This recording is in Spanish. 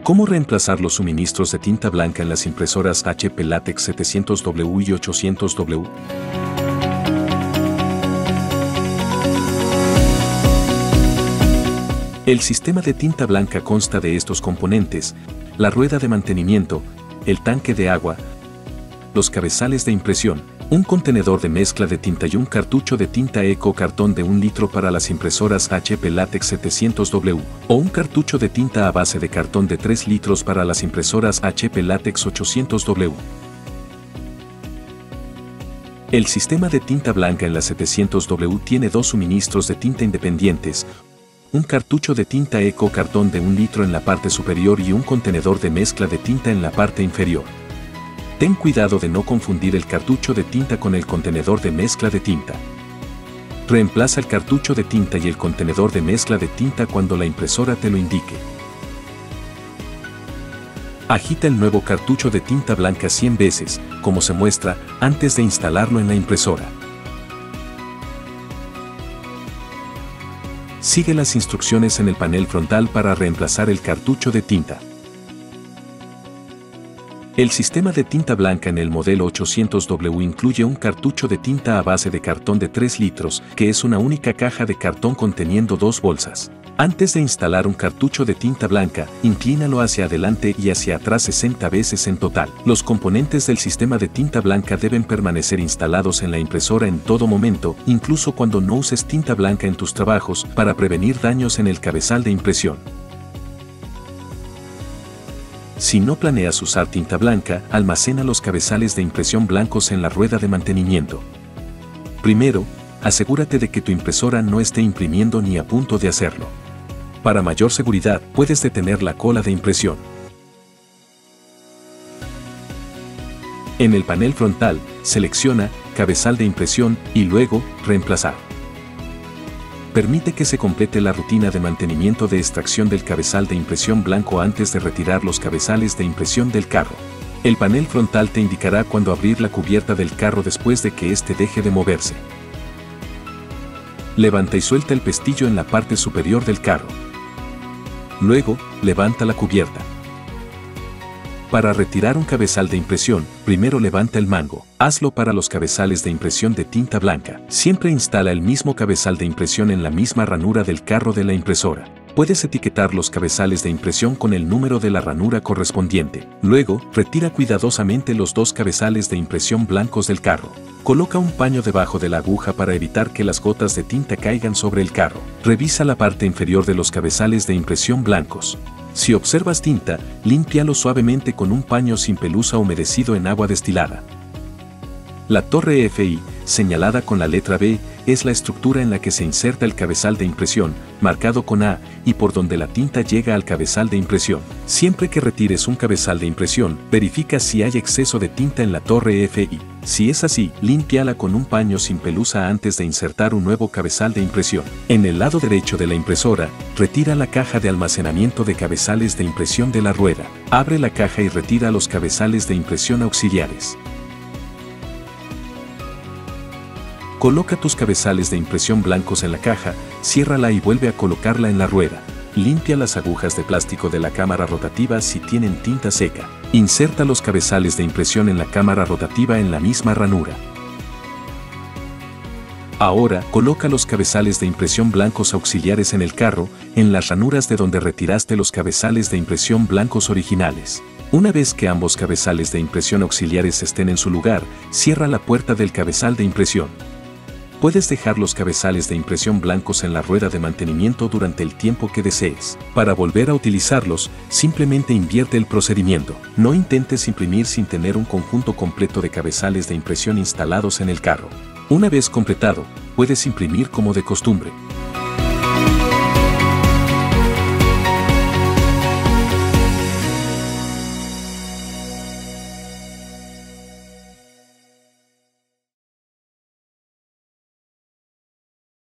¿Cómo reemplazar los suministros de tinta blanca en las impresoras HP Latex 700W y 800W? El sistema de tinta blanca consta de estos componentes: la rueda de mantenimiento, el tanque de agua, los cabezales de impresión, un contenedor de mezcla de tinta y un cartucho de tinta Eco Cartón de 1 litro para las impresoras HP Latex 700W, o un cartucho de tinta a base de cartón de 3 litros para las impresoras HP Latex 800W. El sistema de tinta blanca en la 700W tiene dos suministros de tinta independientes: un cartucho de tinta Eco Cartón de 1 litro en la parte superior y un contenedor de mezcla de tinta en la parte inferior. Ten cuidado de no confundir el cartucho de tinta con el contenedor de mezcla de tinta. Reemplaza el cartucho de tinta y el contenedor de mezcla de tinta cuando la impresora te lo indique. Agita el nuevo cartucho de tinta blanca 100 veces, como se muestra, antes de instalarlo en la impresora. Sigue las instrucciones en el panel frontal para reemplazar el cartucho de tinta. El sistema de tinta blanca en el modelo 800W incluye un cartucho de tinta a base de cartón de 3 litros, que es una única caja de cartón conteniendo 2 bolsas. Antes de instalar un cartucho de tinta blanca, inclínalo hacia adelante y hacia atrás 60 veces en total. Los componentes del sistema de tinta blanca deben permanecer instalados en la impresora en todo momento, incluso cuando no uses tinta blanca en tus trabajos, para prevenir daños en el cabezal de impresión. Si no planeas usar tinta blanca, almacena los cabezales de impresión blancos en la rueda de mantenimiento. Primero, asegúrate de que tu impresora no esté imprimiendo ni a punto de hacerlo. Para mayor seguridad, puedes detener la cola de impresión. En el panel frontal, selecciona Cabezal de impresión y luego Reemplazar. Permite que se complete la rutina de mantenimiento de extracción del cabezal de impresión blanco antes de retirar los cabezales de impresión del carro. El panel frontal te indicará cuándo abrir la cubierta del carro después de que éste deje de moverse. Levanta y suelta el pestillo en la parte superior del carro. Luego, levanta la cubierta. Para retirar un cabezal de impresión, primero levanta el mango. Hazlo para los cabezales de impresión de tinta blanca. Siempre instala el mismo cabezal de impresión en la misma ranura del carro de la impresora. Puedes etiquetar los cabezales de impresión con el número de la ranura correspondiente. Luego, retira cuidadosamente los 2 cabezales de impresión blancos del carro. Coloca un paño debajo de la aguja para evitar que las gotas de tinta caigan sobre el carro. Revisa la parte inferior de los cabezales de impresión blancos. Si observas tinta, límpialo suavemente con un paño sin pelusa humedecido en agua destilada. La torre FI, señalada con la letra B, es la estructura en la que se inserta el cabezal de impresión, marcado con A, y por donde la tinta llega al cabezal de impresión. Siempre que retires un cabezal de impresión, verifica si hay exceso de tinta en la torre FI. Si es así, límpiala con un paño sin pelusa antes de insertar un nuevo cabezal de impresión. En el lado derecho de la impresora, retira la caja de almacenamiento de cabezales de impresión de la rueda. Abre la caja y retira los cabezales de impresión auxiliares. Coloca tus cabezales de impresión blancos en la caja, ciérrala y vuelve a colocarla en la rueda. Limpia las agujas de plástico de la cámara rotativa si tienen tinta seca. Inserta los cabezales de impresión en la cámara rotativa en la misma ranura. Ahora, coloca los cabezales de impresión blancos auxiliares en el carro, en las ranuras de donde retiraste los cabezales de impresión blancos originales. Una vez que ambos cabezales de impresión auxiliares estén en su lugar, cierra la puerta del cabezal de impresión. Puedes dejar los cabezales de impresión blancos en la rueda de mantenimiento durante el tiempo que desees. Para volver a utilizarlos, simplemente invierte el procedimiento. No intentes imprimir sin tener un conjunto completo de cabezales de impresión instalados en el carro. Una vez completado, puedes imprimir como de costumbre.